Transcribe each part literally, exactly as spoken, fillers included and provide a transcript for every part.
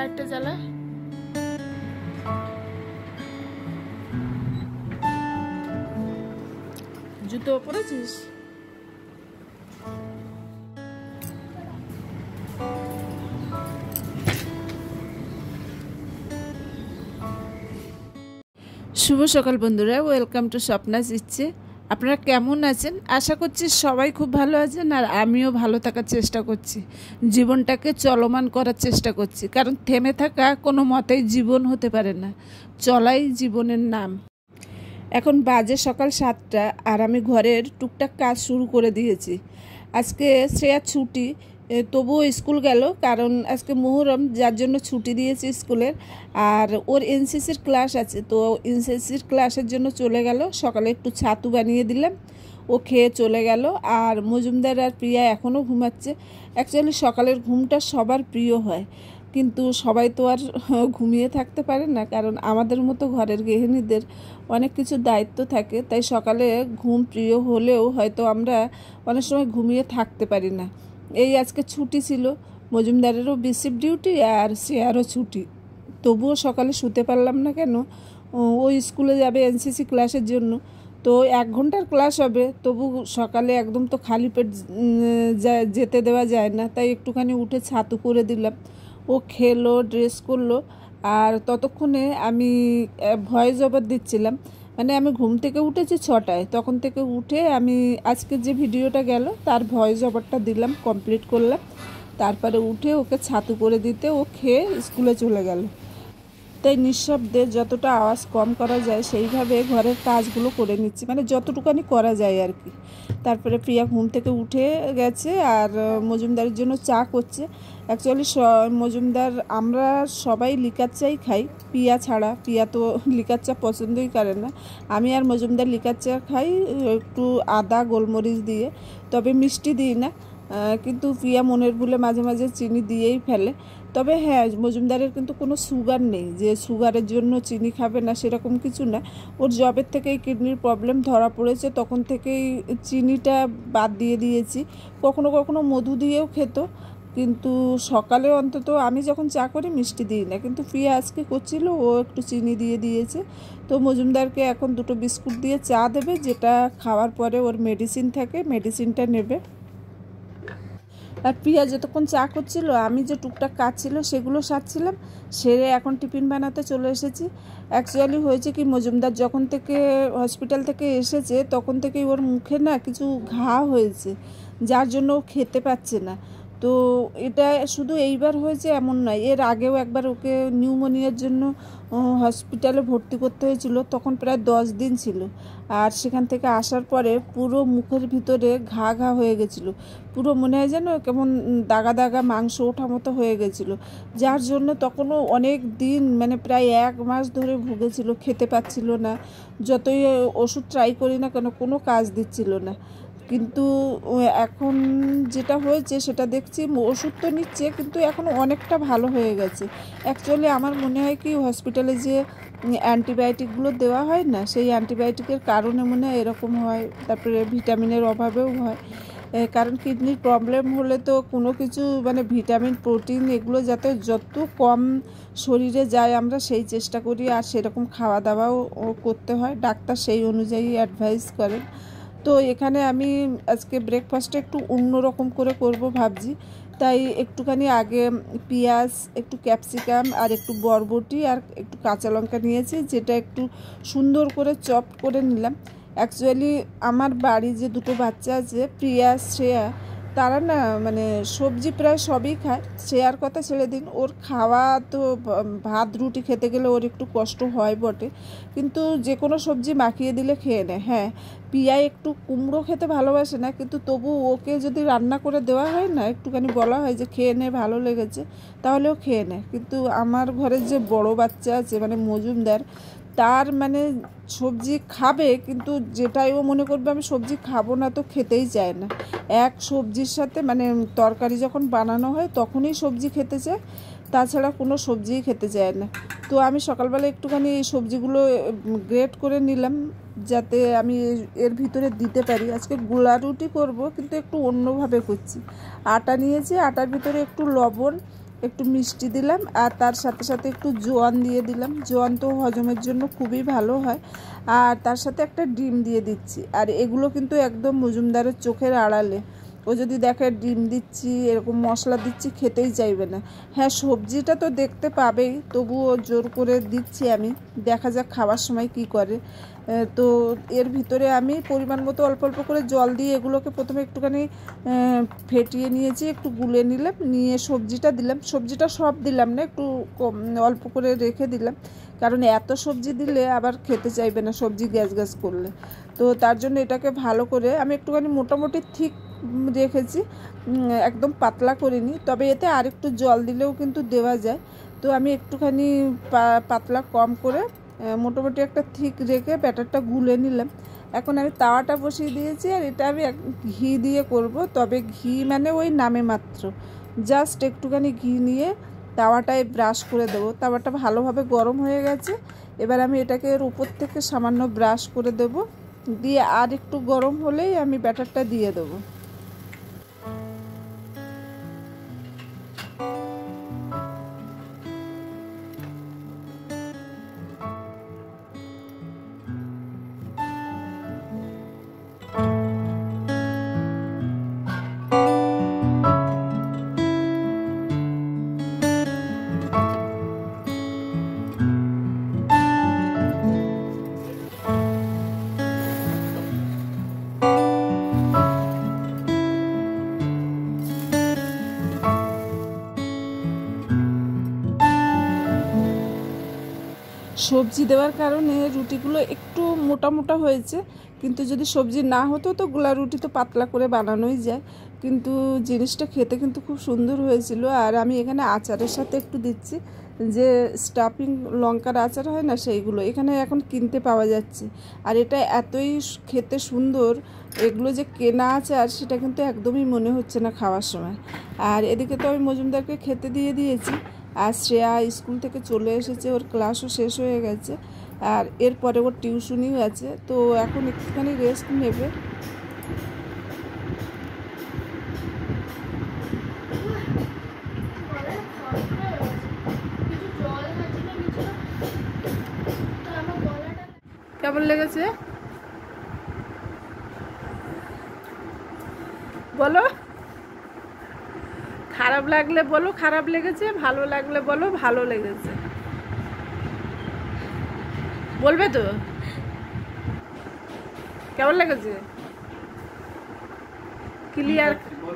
লাইটটা জ্বালা। জুতো পরেছিস? শুভ সকাল বন্ধুরা, ওয়েলকাম টু স্বপ্নাস ইচ্ছে। আপনারা কেমন আছেন? আশা করছি সবাই খুব ভালো আছেন, আর আমিও ভালো থাকার চেষ্টা করছি। জীবনটাকে চলমান করার চেষ্টা করছি, কারণ থেমে থাকা কোনো মতেই জীবন হতে পারে না। চলাই জীবনের নাম। এখন বাজে সকাল সাতটা, আর আমি ঘরের টুকটাক কাজ শুরু করে দিয়েছি। আজকে শ্রেয়ার ছুটি, তবুও স্কুল গেল, কারণ আজকে মুহররম, যার জন্য ছুটি দিয়েছে স্কুলের। আর ওর এনসিসির ক্লাস আছে, তো এনসিসির ক্লাসের জন্য চলে গেল। সকালে একটু ছাতু বানিয়ে দিলাম, ও খেয়ে চলে গেল। আর মজুমদার আর প্রিয়া এখনও ঘুমাচ্ছে। অ্যাকচুয়ালি সকালের ঘুমটা সবার প্রিয় হয়, কিন্তু সবাই তো আর ঘুমিয়ে থাকতে পারে না, কারণ আমাদের মতো ঘরের গৃহিণীদের অনেক কিছু দায়িত্ব থাকে। তাই সকালে ঘুম প্রিয় হলেও হয়তো আমরা অনেক সময় ঘুমিয়ে থাকতে পারি না। এই আজকে ছুটি ছিল, মজুমদারেরও বিসিপ ডিউটি আর শ্রেয়ারও ছুটি, তবুও সকালে শুতে পারলাম না। কেন? ও স্কুলে যাবে এনসিসি ক্লাসের জন্য, তো এক ঘন্টার ক্লাস হবে, তবু সকালে একদম তো খালি পেট যেতে দেওয়া যায় না। তাই একটুখানি উঠে ছাতু করে দিলাম। ও খেলো, ড্রেস করলো, আর ততক্ষণে আমি ভয়েস ওভার দিচ্ছিলাম। মানে আমি ঘুম থেকে উঠেছি ছটায়, তখন থেকে উঠে আমি আজকে যে ভিডিওটা গেল তার ভয়েস ওভারটা দিলাম, কমপ্লিট করলাম। তারপরে উঠে ওকে ছাতু করে দিতে ও খেয়ে স্কুলে চলে গেল। তাই নিঃশব্দে যতটা আওয়াজ কম করা যায় সেইভাবে ঘরের কাজগুলো করে নিচ্ছি, মানে যতটুকুনি করা যায় আর কি। তারপরে প্রিয়া ঘুম থেকে উঠে গেছে, আর মজুমদারের জন্য চা করছে। অ্যাকচুয়ালি মজুমদার আমরা সবাই লিকার চাই খাই, প্রিয়া ছাড়া। প্রিয়া তো লিকার চা পছন্দই করে না। আমি আর মজুমদার লিকার চা খাই একটু আদা গোলমরিচ দিয়ে, তবে মিষ্টি দিই না। কিন্তু প্রিয়া মনের ভুলে মাঝে মাঝে চিনি দিয়েই ফেলে। তবে হ্যাঁ, মজুমদারের কিন্তু কোনো সুগার নেই যে সুগারের জন্য চিনি খাবে না, সেরকম কিছু না। ওর জবের থেকেই কিডনির প্রবলেম ধরা পড়েছে, তখন থেকেই চিনিটা বাদ দিয়ে দিয়েছি। কখনো কখনো মধু দিয়েও খেত, কিন্তু সকালে অন্তত আমি যখন চা করি মিষ্টি দিই না। কিন্তু প্রিয়া আজকে করছিল, ও একটু চিনি দিয়ে দিয়েছে। তো মজুমদারকে এখন দুটো বিস্কুট দিয়ে চা দেবে, যেটা খাওয়ার পরে ওর মেডিসিন থাকে, মেডিসিনটা নেবে। আর প্রিয়া যতক্ষণ চা করছিল, আমি যে টুকটাক কাজ ছিল সেগুলো সারছিলাম, সেরে এখন টিফিন বানাতে চলে এসেছি। অ্যাকচুয়ালি হয়েছে কি, মজুমদার যখন থেকে হসপিটাল থেকে এসেছে তখন থেকেই ওর মুখে না কিছু ঘা হয়েছে, যার জন্য ও খেতে পাচ্ছে না। তো এটা শুধু এইবার হয়েছে এমন নয়, এর আগেও একবার ওকে নিউমোনিয়ার জন্য হসপিটালে ভর্তি করতে হয়েছিল, তখন প্রায় দশ দিন ছিল। আর সেখান থেকে আসার পরে পুরো মুখের ভিতরে ঘা ঘা হয়ে গেছিলো, পুরো মনে হয় যেন কেমন দাগা দাগা মাংস ওঠা মতো হয়ে গেছিলো, যার জন্য তখনও অনেক দিন, মানে প্রায় এক মাস ধরে ভুগেছিল, খেতে পাচ্ছিল না। যতই ওষুধ ট্রাই করি না কেন, কোনো কাজ দিচ্ছিল না। কিন্তু এখন যেটা হয়েছে সেটা দেখছি, ওষুধ তো নিচ্ছে কিন্তু এখন অনেকটা ভালো হয়ে গেছে। অ্যাকচুয়ালি আমার মনে হয় কি, হসপিটালে যে অ্যান্টিবায়োটিকগুলো দেওয়া হয় না, সেই অ্যান্টিবায়োটিকের কারণে মনে হয় এরকম হয়। তারপরে ভিটামিনের অভাবেও হয়, কারণ কিডনির প্রবলেম হলে তো কোনো কিছু মানে ভিটামিন প্রোটিন এগুলো যাতে যত কম শরীরে যায় আমরা সেই চেষ্টা করি, আর সেরকম খাওয়া দাওয়াও করতে হয়, ডাক্তার সেই অনুযায়ী অ্যাডভাইস করেন। তো এখানে আমি আজকে ব্রেকফাস্টে একটু অন্যরকম করে করব ভাবছি, তাই একটুখানি আগে পেঁয়াজ, একটু ক্যাপসিকাম আর একটু বরবটি আর একটু কাঁচা লঙ্কা নিয়েছি, যেটা একটু সুন্দর করে চপ করে নিলাম। অ্যাকচুয়ালি আমার বাড়ি যে দুটো বাচ্চা আছে, প্রিয়া শ্রেয়া, তারা না মানে সবজি প্রায় সবই খায়। শ্রেয়ার কথা ছেড়ে দিন, ওর খাওয়া তো ভাত রুটি খেতে গেলে ওর একটু কষ্ট হয় বটে, কিন্তু যে কোনো সবজি মাখিয়ে দিলে খেয়ে নেয়। হ্যাঁ, প্রিয়া একটু কুমড়ো খেতে ভালোবাসে না, কিন্তু তবু ওকে যদি রান্না করে দেওয়া হয় না, একটুখানি বলা হয় যে খেয়ে নে, ভালো লেগেছে, তাহলেও খেয়ে নেয়। কিন্তু আমার ঘরের যে বড় বাচ্চা আছে মানে মজুমদার, তার মানে সবজি খাবে, কিন্তু যেটাই ও মনে করবে আমি সবজি খাবো না, তো খেতেই চায় না। এক সবজির সাথে মানে তরকারি যখন বানানো হয় তখনই সবজি খেতে চায়, তাছাড়া কোনো সবজিই খেতে চায় না। তো আমি সকালবেলা একটুখানি এই সবজিগুলো গ্রেট করে নিলাম, যাতে আমি এর ভিতরে দিতে পারি। আজকে গোলা রুটি করব, কিন্তু একটু অন্যভাবে করছি। আটা নিয়েছি, আটার ভিতরে একটু লবণ একটু মিষ্টি দিলাম আর তার সাথে সাথে একটু জোয়ান দিয়ে দিলাম। জোয়ান তো হজমের জন্য খুবই ভালো হয়। আর তার সাথে একটা ডিম দিয়ে দিচ্ছি। আর এগুলো কিন্তু একদম মজুমদারের চোখের আড়ালে। ও যদি দেখে ডিম দিচ্ছি, এরকম মশলা দিচ্ছি, খেতেই চাইবে না। হ্যাঁ, সবজিটা তো দেখতে পাবেই, তবুও জোর করে দিচ্ছি আমি, দেখা যাক খাওয়ার সময় কি করে। তো এর ভিতরে আমি পরিমাণ মতো অল্প অল্প করে জল দিয়ে এগুলোকে প্রথমে একটুখানি ফেটিয়ে নিয়েছি, একটু গুলে নিলাম, নিয়ে সবজিটা দিলাম। সবজিটা সব দিলাম না, একটু অল্প করে রেখে দিলাম, কারণ এত সবজি দিলে আবার খেতে চাইবে না, সবজি গ্যাস গ্যাস করলে। তো তার জন্য এটাকে ভালো করে আমি একটুখানি মোটামুটি ঠিক রেখেছি, একদম পাতলা করিনি। তবে এতে আর একটু জল দিলেও কিন্তু দেওয়া যায়। তো আমি একটুখানি পাতলা কম করে মোটামুটি একটা ঠিক রেখে ব্যাটারটা গুলে নিলাম। এখন আমি তাওয়াটা বসিয়ে দিয়েছি, আর এটা আমি ঘি দিয়ে করব। তবে ঘি মানে ওই নামে মাত্র, জাস্ট একটুখানি ঘি নিয়ে তাওয়াটায় ব্রাশ করে দেবো। তাওয়াটা ভালোভাবে গরম হয়ে গেছে। এবার আমি এটাকে এর উপর থেকে সামান্য ব্রাশ করে দেব, দিয়ে আর একটু গরম হলেই আমি ব্যাটারটা দিয়ে দেবো। সবজি দেওয়ার কারণে রুটিগুলো একটু মোটা মোটা হয়েছে, কিন্তু যদি সবজি না হতো তো গোলা রুটি তো পাতলা করে বানানোই যায়। কিন্তু জিনিসটা খেতে কিন্তু খুব সুন্দর হয়েছিল। আর আমি এখানে আচারের সাথে একটু দিচ্ছি, যে স্টাফিং লঙ্কার আচার হয় না, সেইগুলো এখানে এখন কিনতে পাওয়া যাচ্ছে। আর এটা এতই খেতে সুন্দর, এগুলো যে কেনা আচার সেটা কিন্তু একদমই মনে হচ্ছে না খাওয়ার সময়। আর এদিকে তো আমি মজুমদারকে খেতে দিয়ে দিয়েছি। আর শ্রেয়া স্কুল থেকে চলে এসেছে, ওর ক্লাসও শেষ হয়ে গেছে, আর এরপরে ওর টিউশনিও আছে। তো এখন একটুখানি রেস্ট নেবে। কেমন লেগেছে বলো? খারাপ লাগলে বলো খারাপ লেগেছে, ভালো লাগলে বলো ভালো লেগেছে। বলবে তো কেমন লেগেছে? ক্লিয়ার।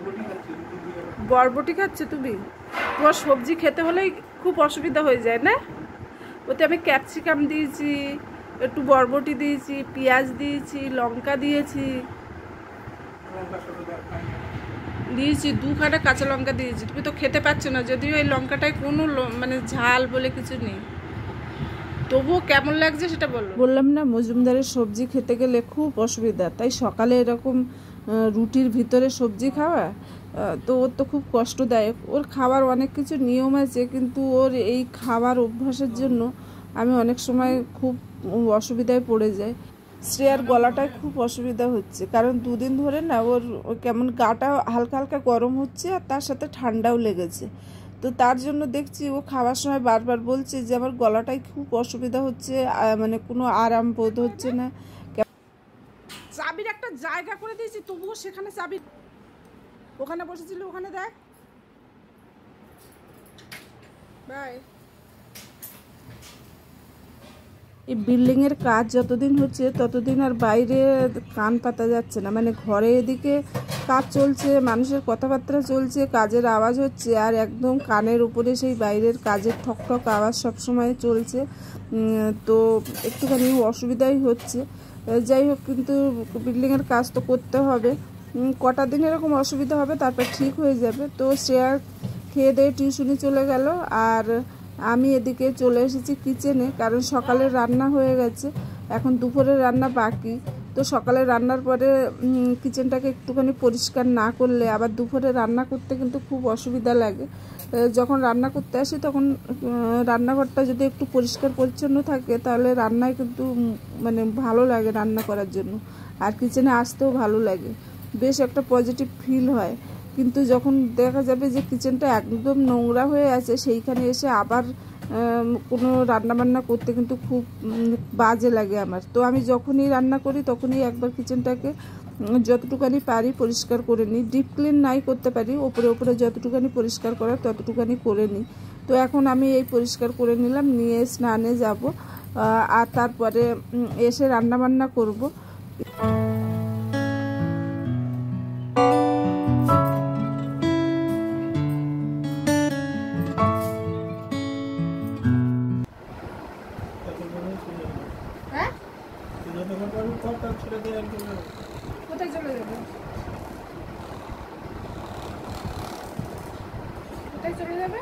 বরবটি খাচ্ছে তুমি? তোমার সবজি খেতে হলেই খুব অসুবিধা হয়ে যায় না? ওতে আমি ক্যাপসিকাম দিয়েছি, একটু বরবটি দিয়েছি, পেঁয়াজ দিয়েছি, লঙ্কা দিয়েছি দিয়েছি দুখানা কাঁচা লঙ্কা দিয়েছি। তুমি তো খেতে পারছো না, যদিও এই লঙ্কাটায় কোনো মানে ঝাল বলে কিছু নেই, তবুও কেমন লাগছে সেটা বলো। বললাম না, মজুমদারের সবজি খেতে গেলে খুব অসুবিধা, তাই সকালে এরকম রুটির ভিতরে সবজি খাওয়া তো ওর তো খুব কষ্টদায়ক। ওর খাবার অনেক কিছু নিয়ম আছে, কিন্তু ওর এই খাবার অভ্যাসের জন্য আমি অনেক সময় খুব অসুবিধায় পড়ে যাই। শ্রেয়ার গলাটায় খুব অসুবিধা হচ্ছে, কারণ দুদিন ধরে না ওর কেমন গাটা হালকা হালকা গরম হচ্ছে, আর তার সাথে ঠান্ডাও লেগেছে। তো তার জন্য দেখছি ও খাওয়ার সময় বারবার বলছে যে আমার গলাটায় খুব অসুবিধা হচ্ছে, মানে কোনো আরাম বোধ হচ্ছে না। চাবির একটা জায়গা করে দিয়েছি, তবুও সেখানে চাবি, ওখানে বসেছিল, ওখানে দেখ। বাই। এই বিল্ডিংয়ের কাজ যতদিন হচ্ছে ততদিন আর বাইরে কান পাতা যাচ্ছে না, মানে ঘরে এদিকে কাজ চলছে, মানুষের কথাবার্তা চলছে, কাজের আওয়াজ হচ্ছে, আর একদম কানের উপরে সেই বাইরের কাজের ঠক ঠক আওয়াজ সবসময় চলছে। তো একটুখানি অসুবিধাই হচ্ছে। যাই হোক, কিন্তু বিল্ডিংয়ের কাজ তো করতে হবে, কটা দিন এরকম অসুবিধা হবে, তারপর ঠিক হয়ে যাবে। তো শ্রেয়া খেয়ে দিয়ে টিউশনি চলে গেল, আর আমি এদিকে চলে এসেছি কিচেনে, কারণ সকালের রান্না হয়ে গেছে, এখন দুপুরের রান্না বাকি। তো সকালে রান্নার পরে কিচেনটাকে একটুখানি পরিষ্কার না করলে আবার দুপুরে রান্না করতে কিন্তু খুব অসুবিধা লাগে। যখন রান্না করতে আসি তখন রান্নাঘরটা যদি একটু পরিষ্কার পরিচ্ছন্ন থাকে, তাহলে রান্নায় কিন্তু মানে ভালো লাগে রান্না করার জন্য, আর কিচেনে আসতেও ভালো লাগে, বেশ একটা পজিটিভ ফিল হয়। কিন্তু যখন দেখা যাবে যে কিচেনটা একদম নোংরা হয়ে আছে, সেইখানে এসে আবার কোনো রান্নাবান্না করতে কিন্তু খুব বাজে লাগে আমার। তো আমি যখনই রান্না করি তখনই একবার কিচেনটাকে যতটুকানি পারি পরিষ্কার করে নিই। ডিপ ক্লিন নাই করতে পারি, ওপরে ওপরে যতটুকানি পরিষ্কার করার ততটুকানি করে নিই। তো এখন আমি এই পরিষ্কার করে নিলাম, নিয়ে স্নানে যাব আর তারপরে এসে রান্নাবান্না করব। কোথায় চলে যাবে? কোথায় চলে যাবে?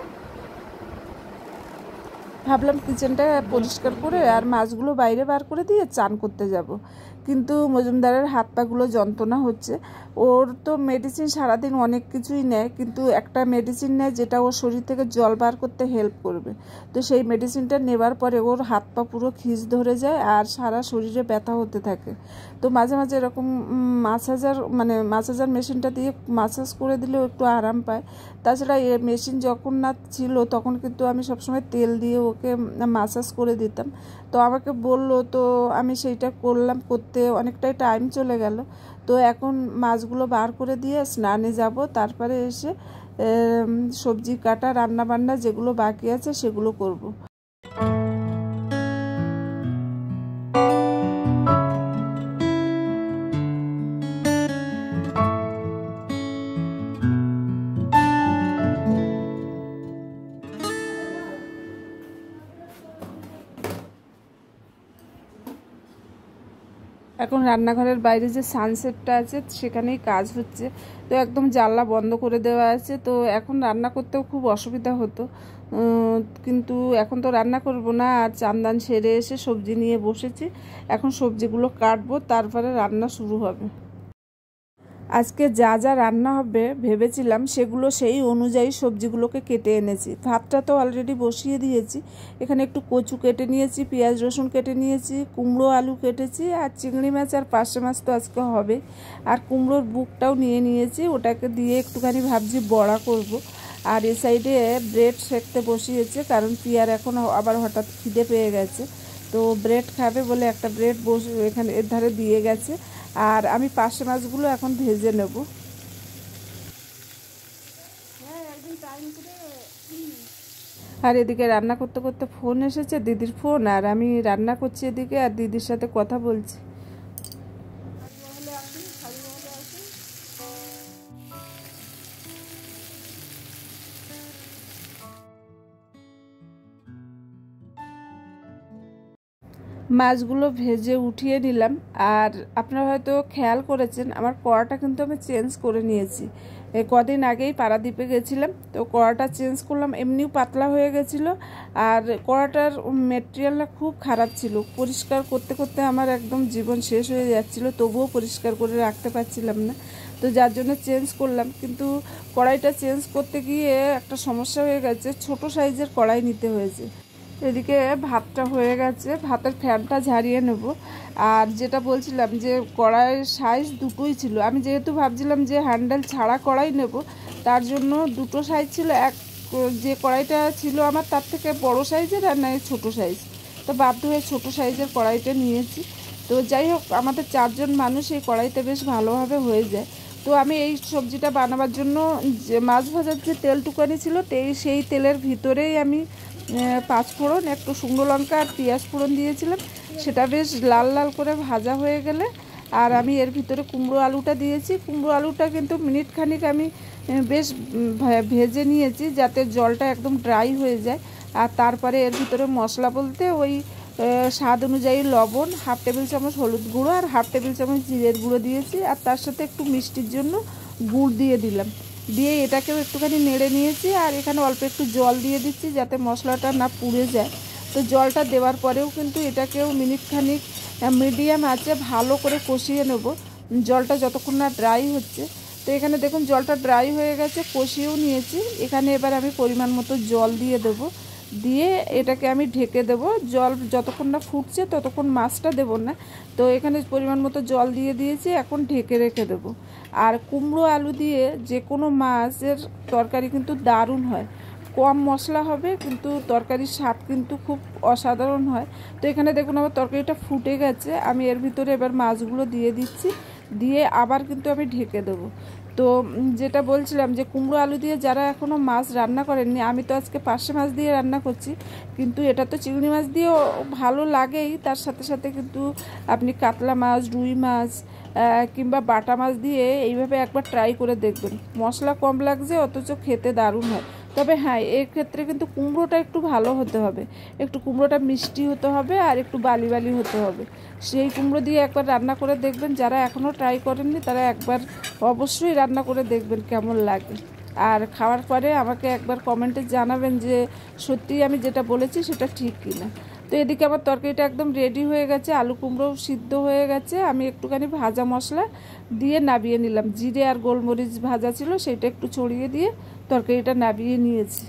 ভাবলাম কিচেনটা পরিষ্কার করে আর মাছগুলো বাইরে বার করে দিয়ে চান করতে যাব, কিন্তু মজুমদারের হাত পাগুলো যন্ত্রণা হচ্ছে। ওর তো মেডিসিন সারাদিন অনেক কিছুই নেয়, কিন্তু একটা মেডিসিন নেয় যেটা ওর শরীর থেকে জল বার করতে হেল্প করবে। তো সেই মেডিসিনটা নেবার পরে ওর হাত পা পুরো খিঁচ ধরে যায় আর সারা শরীরে ব্যথা হতে থাকে। তো মাঝে মাঝে এরকম মাসাজার মানে মাসাজার মেশিনটা দিয়ে মাসাজ করে দিলেও একটু আরাম পায়। তাছাড়া এ মেশিন যখন না ছিল তখন কিন্তু আমি সবসময় তেল দিয়ে ওকে মাসাজ করে দিতাম। তো আমাকে বলল, তো আমি সেইটা করলাম, করতে অনেকটাই টাইম চলে গেল। তো এখন মাছগুলো বার করে দিয়ে স্নানে যাব, তারপরে এসে সবজি কাটা রান্না বান্না যেগুলো বাকি আছে সেগুলো করব। এখন রান্নাঘরের বাইরে যে সানসেটটা আছে সেখানেই কাজ হচ্ছে। তো একদম জানলা বন্ধ করে দেওয়া আছে। তো এখন রান্না করতেও খুব অসুবিধা হতো, কিন্তু এখন তো রান্না করব না। আর চান্দান সেরে এসে সবজি নিয়ে বসেছি, এখন সবজিগুলো কাটবো, তারপরে রান্না শুরু হবে। আজকে যা যা রান্না হবে ভেবেছিলাম সেগুলো সেই অনুযায়ী সবজিগুলোকে কেটে এনেছি। ভাতটা তো অলরেডি বসিয়ে দিয়েছি। এখানে একটু কচু কেটে নিয়েছি, পেঁয়াজ রসুন কেটে নিয়েছি, কুমড়ো আলু কেটেছি, আর চিংড়ি মাছ আর পার্শে মাছ তো আজকে হবে। আর কুমড়োর বুকটাও নিয়ে নিয়েছি, ওটাকে দিয়ে একটুখানি ভাবছি বড়া করব। আর এ সাইডে ব্রেড সেঁকতে বসিয়েছে, কারণ পিয়ার এখন আবার হঠাৎ খিদে পেয়ে গেছে। তো ব্রেড খাবে বলে একটা ব্রেড বসে এখানে এর ধারে দিয়ে গেছে। আর আমি পার্শে মাছগুলো এখন ভেজে নেব। আর এদিকে রান্না করতে করতে ফোন এসেছে, দিদির ফোন, আর আমি রান্না করছি এদিকে আর দিদির সাথে কথা বলছি। মাছগুলো ভেজে উঠিয়ে নিলাম। আর আপনারা হয়তো খেয়াল করেছেন আমার কড়াটা কিন্তু আমি চেঞ্জ করে নিয়েছি। এই কদিন আগেই পারাদ্বীপে গেছিলাম, তো কড়াটা চেঞ্জ করলাম। এমনিও পাতলা হয়ে গেছিলো, আর কড়াটার মেটেরিয়ালটা খুব খারাপ ছিল। পরিষ্কার করতে করতে আমার একদম জীবন শেষ হয়ে যাচ্ছিলো, তবুও পরিষ্কার করে রাখতে পারছিলাম না। তো যার জন্য চেঞ্জ করলাম, কিন্তু কড়াইটা চেঞ্জ করতে গিয়ে একটা সমস্যা হয়ে গেছে, ছোট সাইজের কড়াই নিতে হয়েছে। এদিকে ভাতটা হয়ে গেছে, ভাতের ফ্যানটা ঝারিয়ে নেব। আর যেটা বলছিলাম যে কড়াইয়ের সাইজ দুটোই ছিল, আমি যেহেতু ভাবছিলাম যে হ্যান্ডেল ছাড়া কড়াই নেব, তার জন্য দুটো সাইজ ছিল। এক যে কড়াইটা ছিল আমার তার থেকে বড় সাইজের, আর নয় ছোটো সাইজ। তো বাধ্য হয়ে ছোটো সাইজের কড়াইটা নিয়েছি। তো যাই হোক, আমাদের চারজন মানুষ এই কড়াইতে বেশ ভালোভাবে হয়ে যায়। তো আমি এই সবজিটা বানাবার জন্য যে মাছ ভাজার যে তেলটুকানি ছিল, সেই তেলের ভিতরেই আমি পাঁচ ফোড়ন, একটু শুকনো লঙ্কা আর পেঁয়াজ ফোড়ন দিয়েছিলাম। সেটা বেশ লাল লাল করে ভাজা হয়ে গেলে আর আমি এর ভিতরে কুমড়ো আলুটা দিয়েছি। কুমড়ো আলুটা কিন্তু মিনিট খানিক আমি বেশ ভেজে নিয়েছি, যাতে জলটা একদম ড্রাই হয়ে যায়। আর তারপরে এর ভিতরে মশলা বলতে ওই স্বাদ অনুযায়ী লবণ, হাফ টেবিল চামচ হলুদ গুঁড়ো আর হাফ টেবিল চামচ জিরের গুঁড়ো দিয়েছি। আর তার সাথে একটু মিষ্টির জন্য গুড় দিয়ে দিলাম। দিয়ে এটাকেও একটুখানি নেড়ে নিয়েছি। আর এখানে অল্প একটু জল দিয়ে দিচ্ছি যাতে মশলাটা না পুড়ে যায়। তো জলটা দেওয়ার পরেও কিন্তু এটাকেও মিনিট খানিক মিডিয়াম আঁচে ভালো করে কষিয়ে নেব, জলটা যতক্ষণ না ড্রাই হচ্ছে। তো এখানে দেখুন জলটা ড্রাই হয়ে গেছে, কষিয়েও নিয়েছি। এখানে এবার আমি পরিমাণ মতো জল দিয়ে দেবো। দিয়ে এটাকে আমি ঢেকে দেব। জল যতক্ষণ না ফুটছে ততক্ষণ মাছটা দেব না। তো এখানে পরিমাণ মতো জল দিয়ে দিয়েছি, এখন ঢেকে রেখে দেব। আর কুমড়ো আলু দিয়ে যে কোনো মাছের তরকারি কিন্তু দারুণ হয়। কম মশলা হবে কিন্তু তরকারির স্বাদ কিন্তু খুব অসাধারণ হয়। তো এখানে দেখুন আমার তরকারিটা ফুটে গেছে, আমি এর ভিতরে এবার মাছগুলো দিয়ে দিচ্ছি, দিয়ে আবার কিন্তু আমি ঢেকে দেবো। তো যেটা বলছিলাম যে কুমড়ো আলু দিয়ে যারা এখনও মাছ রান্না করেননি, আমি তো আজকে পার্শে মাছ দিয়ে রান্না করছি, কিন্তু এটা তো চিংড়ি মাছ দিয়েও ভালো লাগেই। তার সাথে সাথে কিন্তু আপনি কাতলা মাছ, রুই মাছ কিংবা বাটা মাছ দিয়ে এইভাবে একবার ট্রাই করে দেখবেন। মশলা কম লাগছে অথচ খেতে দারুণ হয়। তবে হ্যাঁ, এর ক্ষেত্রে কিন্তু কুমড়োটা একটু ভালো হতে হবে, একটু কুমড়োটা মিষ্টি হতে হবে আর একটু বালি বালি হতে হবে। সেই কুমড়ো দিয়ে একবার রান্না করে দেখবেন, যারা এখনও ট্রাই করেননি তারা একবার অবশ্যই রান্না করে দেখবেন কেমন লাগে। আর খাওয়ার পরে আমাকে একবার কমেন্টে জানাবেন যে সত্যিই আমি যেটা বলেছি সেটা ঠিক কিনা। তো এদিকে আমার তরকারিটা একদম রেডি হয়ে গেছে, আলু কুমড়োও সিদ্ধ হয়ে গেছে। আমি একটুখানি ভাজা মশলা দিয়ে নাবিয়ে নিলাম, জিরে আর গোলমরিচ ভাজা ছিল সেটা একটু ছড়িয়ে দিয়ে তরকারিটা নাবিয়ে নিয়েছি।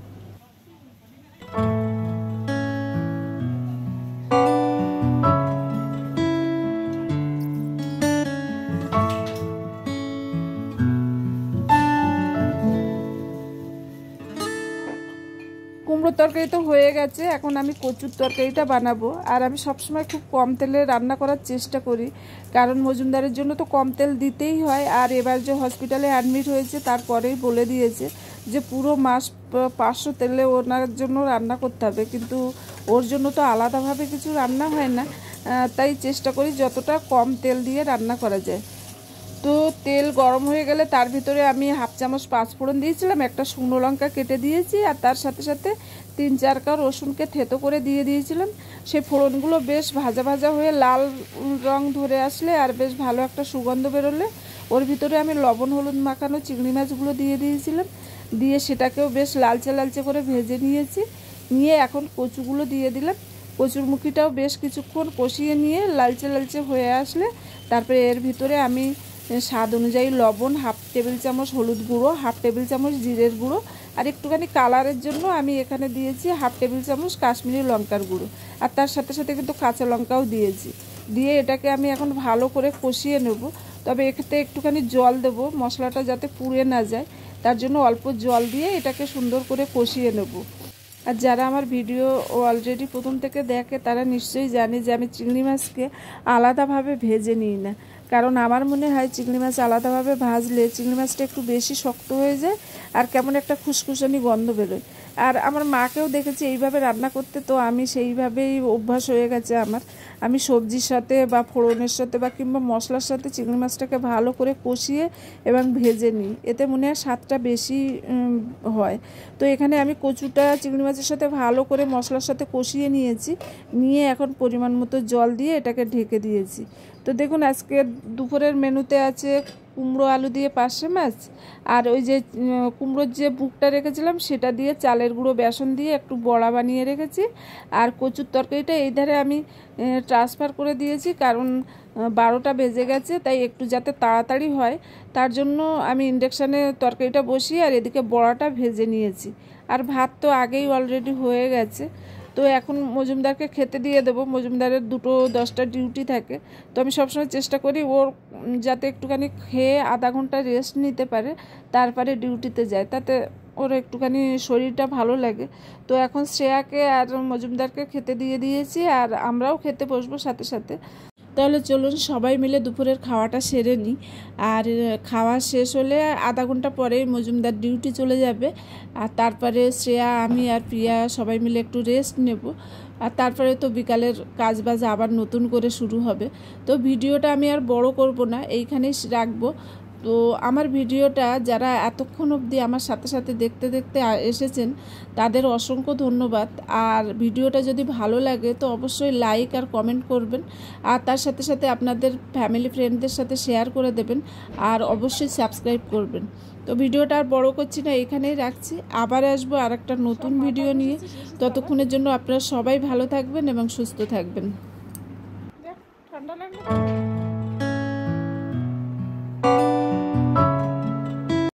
কুমড়োর তরকারি তো হয়ে গেছে, এখন আমি কচুর তরকারিটা বানাবো। আর আমি সবসময় খুব কম তেলে রান্না করার চেষ্টা করি, কারণ মজুমদারের জন্য তো কম তেল দিতেই হয়। আর এবার যে হসপিটালে অ্যাডমিট হয়েছে তারপরেই বলে দিয়েছে যে পুরো মাস পাঁচশো তেলে ওনার জন্য রান্না করতে হবে, কিন্তু ওর জন্য তো আলাদাভাবে কিছু রান্না হয় না, তাই চেষ্টা করি যতটা কম তেল দিয়ে রান্না করা যায়। তো তেল গরম হয়ে গেলে তার ভিতরে আমি হাফ চামচ পাঁচফোড়ন দিয়েছিলাম, একটা শুকনো লঙ্কা কেটে দিয়েছি, আর তার সাথে সাথে তিন চার কোয়া রসুনকে থেতো করে দিয়ে দিয়েছিলাম। সেই ফোড়নগুলো বেশ ভাজা ভাজা হয়ে লাল রং ধরে আসলে আর বেশ ভালো একটা সুগন্ধ বেরোলে ওর ভিতরে আমি লবণ হলুদ মাখানো চিংড়ি মাছগুলো দিয়ে দিয়েছিলাম, দিয়ে সেটাকেও বেশ লালচে লালচে করে ভেজে নিয়েছি। নিয়ে এখন কচুগুলো দিয়ে দিলাম, কচুর মুখিটাও বেশ কিছুক্ষণ কষিয়ে নিয়ে লালচে লালচে হয়ে আসলে তারপরে এর ভিতরে আমি স্বাদ অনুযায়ী লবণ, হাফ টেবিল চামচ হলুদ গুঁড়ো, হাফ টেবিল চামচ জিরের গুঁড়ো, আর একটুখানি কালারের জন্য আমি এখানে দিয়েছি হাফ টেবিল চামচ কাশ্মীরি লঙ্কার গুঁড়ো, আর তার সাথে সাথে কিন্তু কাঁচা লঙ্কাও দিয়েছি। দিয়ে এটাকে আমি এখন ভালো করে কষিয়ে নেব। তবে এক্ষেত্রে একটুখানি জল দেব, মশলাটা যাতে পুড়ে না যায়, তার জন্য অল্প জল দিয়ে এটাকে সুন্দর করে কষিয়ে নেব। আর যারা আমার ভিডিও অলরেডি প্রথম থেকে দেখে তারা নিশ্চয়ই জানে যে আমি চিংড়ি মাছকে আলাদাভাবে ভেজে নিই না, কারণ আমার মনে হয় চিংড়ি মাছ আলাদাভাবে ভাজলে চিংড়ি মাছটা একটু বেশি শক্ত হয়ে যায় আর কেমন একটা খুসখুসানি গন্ধ বেরোয়। আর আমার মাকেও দেখেছি এইভাবে রান্না করতে, তো আমি সেইভাবেই অভ্যাস হয়ে গেছে আমার। আমি সবজির সাথে বা ফোড়নের সাথে বা কিংবা মশলার সাথে চিংড়ি মাছটাকে ভালো করে কষিয়ে এবং ভেজে নিই, এতে মনে হয় স্বাদটা বেশি হয়। তো এখানে আমি কচুটা চিংড়ি মাছের সাথে ভালো করে মশলার সাথে কষিয়ে নিয়েছি, নিয়ে এখন পরিমাণ মতো জল দিয়ে এটাকে ঢেকে দিয়েছি। তো দেখুন আজকে দুপুরের মেনুতে আছে কুমড়ো আলু দিয়ে পার্শে মাছ, আর ওই যে কুমড়োর যে বুকটা রেখেছিলাম সেটা দিয়ে চালের গুঁড়ো বেসন দিয়ে একটু বড়া বানিয়ে রেখেছি। আর কচুর তরকারিটা এই ধারে আমি ট্রান্সফার করে দিয়েছি, কারণ বারোটা বেজে গেছে, তাই একটু যাতে তাড়াতাড়ি হয় তার জন্য আমি ইন্ডাকশানে তরকারিটা বসিয়ে আর এদিকে বড়াটা ভেজে নিয়েছি। আর ভাত তো আগেই অলরেডি হয়ে গেছে। তো এখন মজুমদারকে খেতে দিয়ে দেবো, মজুমদারের দুটো দশটা ডিউটি থাকে, তো আমি সবসময় চেষ্টা করি ওর যাতে একটুখানি খেয়ে আধা ঘন্টা রেস্ট নিতে পারে, তারপরে ডিউটিতে যায়, তাতে ওর একটুখানি শরীরটা ভালো লাগে। তো এখন শ্রেয়াকে আর মজুমদারকে খেতে দিয়ে দিয়েছি, আর আমরাও খেতে বসবো সাথে সাথে। তাহলে চলুন সবাই মিলে দুপুরের খাওয়াটা সেরে নিই। আর খাওয়া শেষ হলে আধা ঘন্টা পরেই মজুমদার ডিউটি চলে যাবে, আর তারপরে শ্রেয়া, আমি আর প্রিয়া সবাই মিলে একটু রেস্ট নেব, আর তারপরে তো বিকালের কাজ বাজ আবার নতুন করে শুরু হবে। তো ভিডিওটা আমি আর বড় করব না, এইখানেই রাখবো। তো আমার ভিডিওটা যারা এতক্ষণ অবধি আমার সাথে সাথে দেখতে দেখতে এসেছেন তাদের অসংখ্য ধন্যবাদ। আর ভিডিওটা যদি ভালো লাগে তো অবশ্যই লাইক আর কমেন্ট করবেন, আর তার সাথে সাথে আপনাদের ফ্যামিলি ফ্রেন্ডদের সাথে শেয়ার করে দেবেন, আর অবশ্যই সাবস্ক্রাইব করবেন। তো ভিডিওটা আর বড় করছি না, এখানেই রাখছি। আবার আসবো আর একটা নতুন ভিডিও নিয়ে। ততক্ষণের জন্য আপনারা সবাই ভালো থাকবেন এবং সুস্থ থাকবেন। ঠান্ডা লাগবে।